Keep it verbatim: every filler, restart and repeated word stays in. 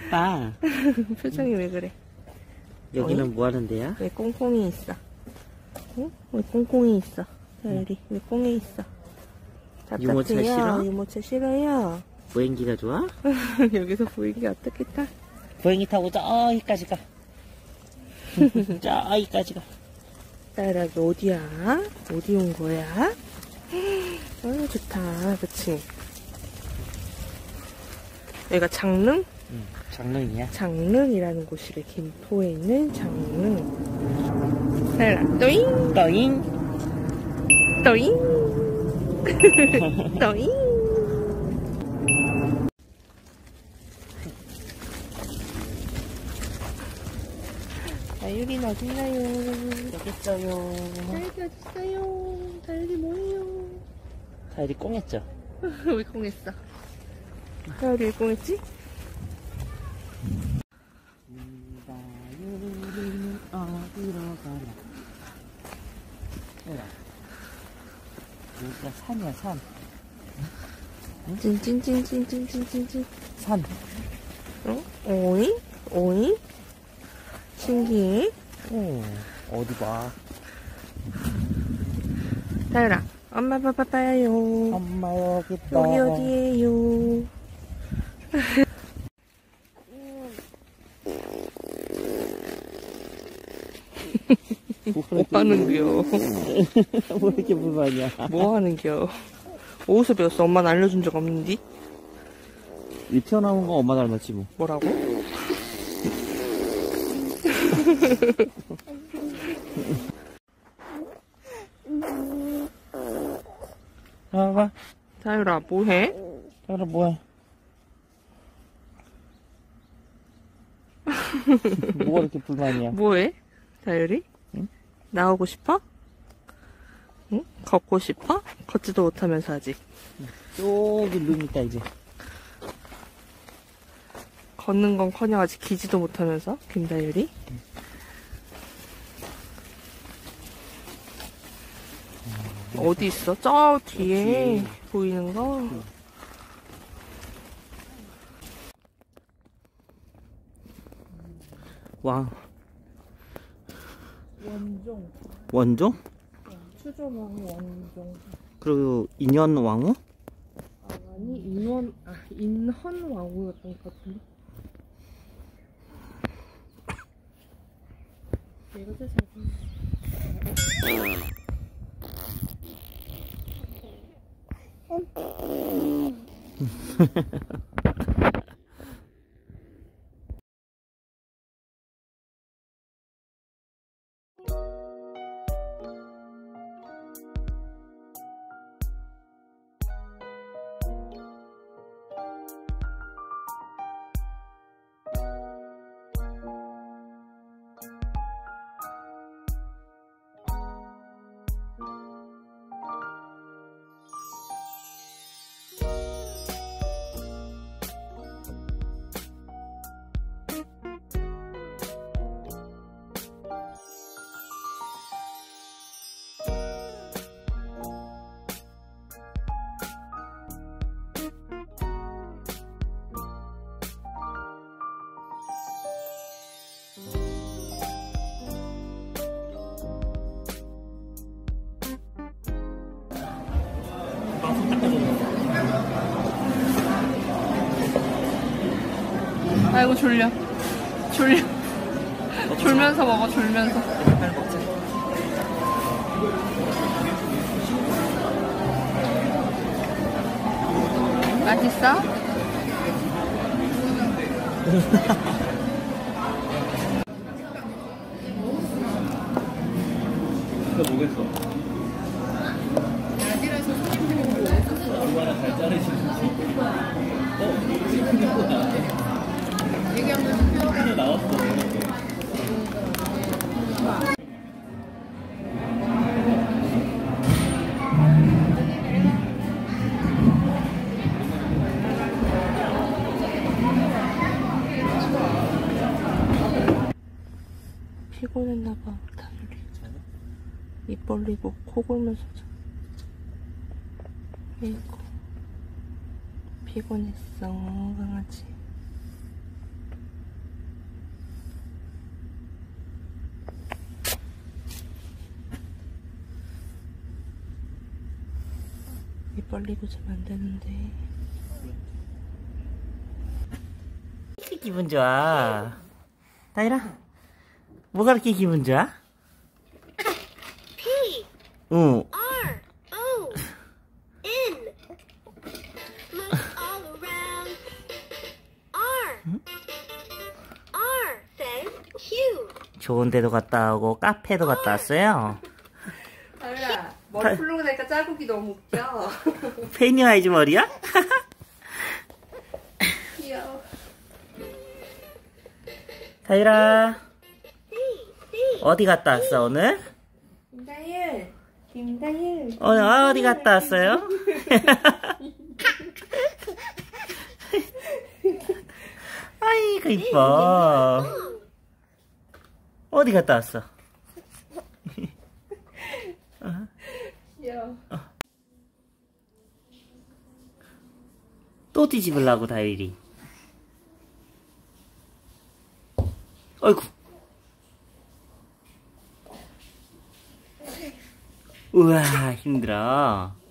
아빠. 표정이 왜 그래? 여기는 어이? 뭐 하는 데야? 왜 꽁꽁이 있어? 응? 왜 꽁꽁이 있어? 다율이 왜 꽁이 있어? 유모차 답답해요? 싫어? 유모차 싫어요? 보행기가 좋아? 여기서 보이기 어떻게 타? 보행기 타고 저기까지 가. 저기까지 가. 다율아 여기 어디야? 어디 온 거야? 아유 좋다 그치? 여기가 장릉? 응, 장릉이야. 장릉이라는 곳이래. 김포에 있는 장릉. 다율아 또잉 떠잉. 또잉 또잉. 다율이는 어딨나요? 여기 있어요. 다율이 어딨어요? 다율이 뭐예요? 다율이 꽁했죠? 왜 꽁했어? 다율이 왜 꽁했지? 다율이는 어디로 가나? 뭐야? 여기가 산이야, 산. 찐찐찐찐찐찐찐찐. 산. 어? 오잉? 오잉? 신기해. 오, 어디 봐. 다율아, 엄마 봐봐 봐요. 엄마 여기 있다. 여기 어디에요? 뭐 하는겨? 뭐 이렇게 불만이야? 뭐 하는겨? 어디서 배웠어? 엄마는 알려준 적 없는디? 이 튀어나온 거 엄마 닮았지 뭐. 뭐라고? 봐봐. 다율아 뭐해? 다율아 뭐해? 뭐가 이렇게 불만이야? 뭐해? 다율이? 응? 나오고 싶어? 응? 걷고 싶어? 걷지도 못하면서 아직 저기 룸 있다 이제. 걷는 건 커녕 아직 기지도 못하면서 김다율이? 응. 어디 있어? 저 뒤에 그렇지. 보이는 거? 응. 왕. 원종. 원종? 추조왕 원종. 그리고 인현 왕후? 아니 인원 아 인헌 왕후였던 것 같은데. 내가 제일 잘 보는. 아이고 졸려 졸려 졸면서 먹어 졸면서. 빨리 먹자. 맛있어? 이거 뭐겠어? 얼마나 잘 자르시는지. 어? 생각보다. 얘기하면 나왔어. 피곤했나봐 다율이. 입 벌리고 코 골면서 자. 아이고 피곤했어 강아지. 벌리고 자면 안 되는데. 기분 좋아. 다이라, 뭐가 그렇게 기분 좋아? P 응. R O N Look all around. R R then Q. 좋은 데도 갔다 오고 카페도 갔다 왔어요. 다이라, 머리 풀르고 나니까 자국이 너무 웃겨. 페니와이즈 머리야? 귀여워. 다이라, C C 어디 갔다 왔어 오늘? 김다일, 김다일. 어, 어디 갔다 왔어요? 아이고 이뻐. 어디 갔다 왔어? 귀여워. 또 뒤집으려고 다일이. 어이구. 우와 힘들어.